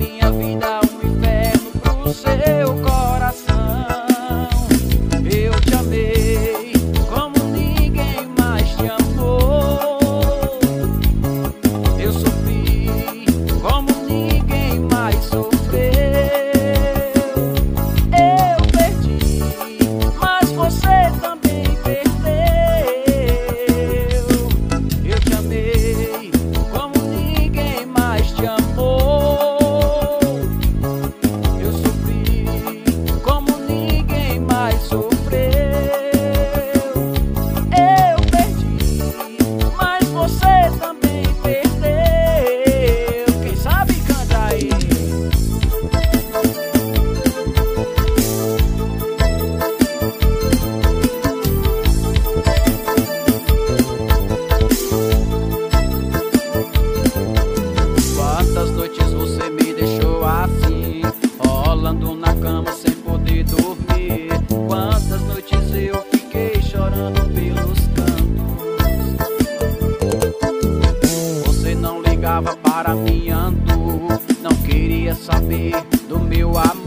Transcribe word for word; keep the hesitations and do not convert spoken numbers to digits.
minha vida um inferno pro seu coração. Eu te amei como ninguém mais te amou. Eu sofri como ninguém mais sofreu. Eu perdi, mas você também perdeu. Eu te amei como ninguém mais te amou. Eu sofri como ninguém mais sofreu. Eu perdi, mas você também perdeu. Quem sabe canta aí. Quantas noites você me deixou assim, rolando na cama sem poder dormir? Quantas noites eu fiquei chorando pelos cantos? Você não ligava para mim, ando, não queria saber do meu amor.